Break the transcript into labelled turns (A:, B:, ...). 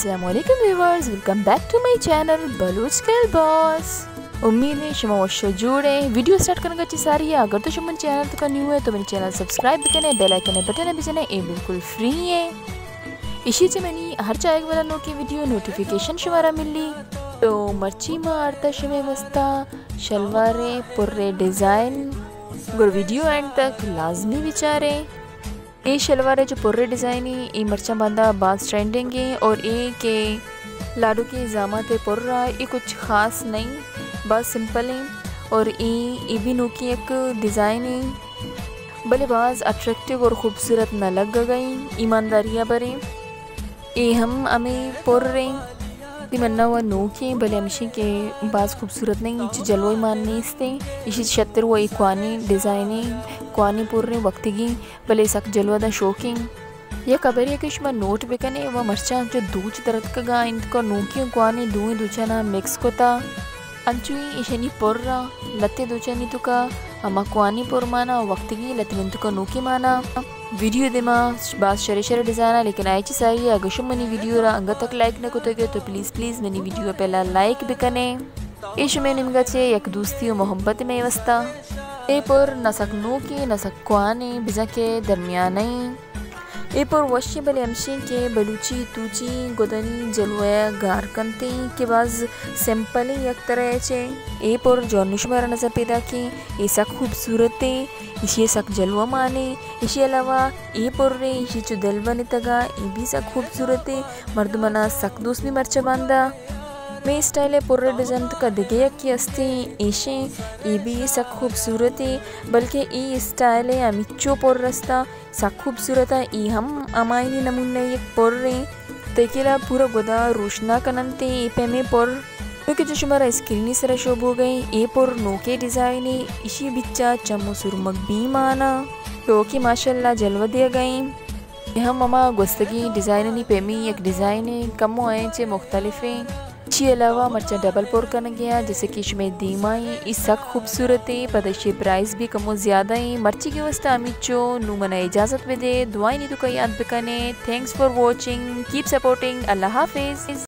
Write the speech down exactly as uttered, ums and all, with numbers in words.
A: अस्सलामुअलैकुम viewers, welcome back to my channel Baloch girl boss. उम्मीद है शुमा वशो जुड़े वीडियो स्टार्ट करने का सारी है। अगर तो शुमन चैनल तो न्यू है तो मेरे चैनल सब्सक्राइब भी करें, बेल आइकन बटन भी जने, ये बिल्कुल फ्री है। इसी से मैंने हर चाय वाला नो की वीडियो नोटिफिकेशन शुमारा मिली तो मर्ची मारता शमे मस्ता शलवारे पुर्रे डिज़ाइन गुर वीडियो एंड तक लाजमी विचारे। ये शलवार है जो पुर्रे डिज़ाइन है, ये मर्चा बांधा बाज ट्रेंडिंग है और ये के लाडू के जामा ते पुर्रा, ये कुछ ख़ास नहीं, बस सिंपल है। और ये ये भी नो की एक डिज़ाइन है, भले बाज अट्रैक्टिव और ख़ूबसूरत न लग गई, ईमानदारियाँ बरे ये हम हमें पुर रहे मन्ना हुआ नो के भले हमेशा के बाज खूबसूरत नहीं जलवा मानने इसते इसी छत्तर हुआ एक क्वानी डिज़ाइनी क्वानी पुर रहे वक्त की भले सक जलवा दा शौकिंग यह खबर है कि शुमा नोट बेकने वह मर्चा जो दूच दरद का गा इनका नोकी क्वानी दूई दूचना मिक्स कोता अंचुई इशनी पुर्रा लत्ते दूचनी तुका अमा क्वानी पुर माना वक्त की लतिन तुका नोकी माना वीडियो दिमा बात शरे शरे डिज़ाइन लेकिन आई सारी है। अगर शुम मनी वीडियो रा अंग तक लाइक न कुतगे तो प्लीज़ प्लीज़ मनी वीडियो पहला लाइक भी कने इश में निमगा चे एक दोस्ती और मोहब्बत में वस्ता ए पर नसक नो की नसक क्वाने बिजा के दरमियान ए पर वशी बले अमशी के बलूची तूची गोदनी जलवाया गार कंते के बाज सिंपल ही एक तरह चे ए पर जौनुशमारा नज़र पैदा की ये सक खूबसूरत इसी सक जलवा माने इसी अलावा ये पर रे इसी जो दलवा तगा ये भी सक खूबसूरत मर्दमना सक दूस भी मर्चा बांधा मैं स्टाइल है पुर्रे डिज़ाइन का दिगे की अस्ते ऐशे ये भी सक खूबसूरत है बल्कि ये स्टाइल है अमिचो पुर रस्ता सक खूबसूरत है ये हम अमायनी नमूने एक पुर रहे तेकेला पूरा गोदा रोशना कननते ये पे में पुर क्योंकि जो शुमारा स्क्रीनी सरा शोभ हो गए ये पुर नोके डिज़ाइन है इसी बिच्चा चमो सुरमक भी माना तो कि माशाल्लाह जलवा दिया गए हम ममा गुस्तगी डिज़ाइन नहीं पेमी एक डिज़ाइन है कम आए चे मुख्तलिफ है इसी अलावा मर्चा डबल पोर करना गया जैसे कि इसमें दीमा है इस सक खूबसूरत है पदशी प्राइस भी कमो ज़्यादा है मर्ची की वस्ता अमिचो नू मना इजाज़त में दे दुआई नहीं तो का याद बिकाने। Thanks for watching, keep supporting, अल्लाह हाफिज़।